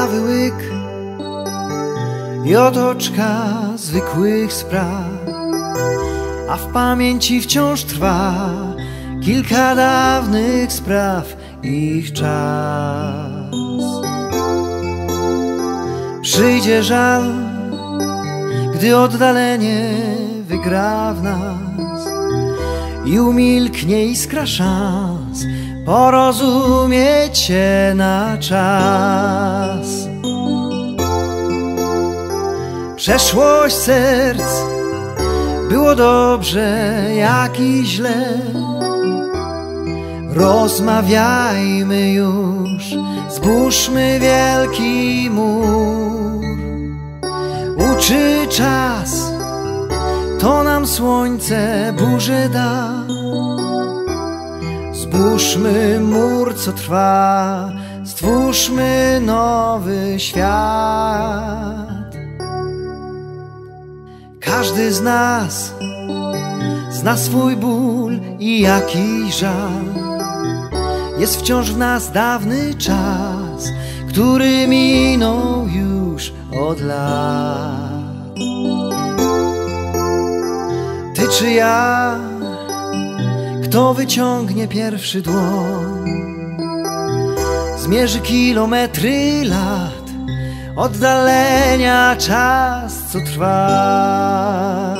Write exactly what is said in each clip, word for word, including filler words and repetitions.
kawy łyk i otoczka zwykłych spraw, a w pamięci wciąż trwa kilka dawnych spraw, ich czas. Przyjdzie żal, gdy oddalenie wygra w nas i umilknie iskra szans porozumieć się na czas. Przeszłość serc, było dobrze, jak i źle. Rozmawiajmy już, zbóżmy wielki mur. Uczy czas, to nam słońce burzę da. Zbóżmy mur, co trwa, stwórzmy nowy świat. Każdy z nas zna swój ból i jakiś żal. Jest wciąż w nas dawny czas, który minął już od lat. Ty czy ja, kto wyciągnie pierwszy dłoń, zmierzy kilometry lat oddalenia, czas, co trwa.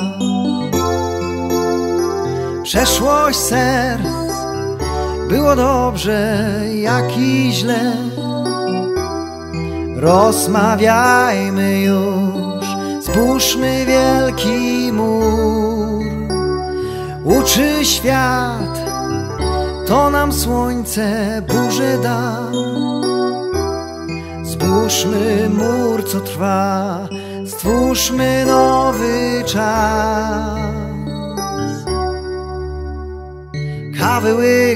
Przeszłość serc, było dobrze, jak i źle. Rozmawiajmy już, zbóżmy wielki mur. Uczy świat, to nam słońce burzę da. Zbóżmy mur, co trwa, stwórzmy nowy czas. Kawy łyk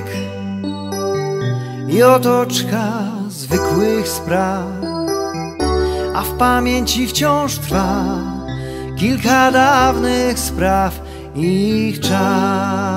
i otoczka zwykłych spraw, a w pamięci wciąż trwa kilka dawnych spraw, ich czas.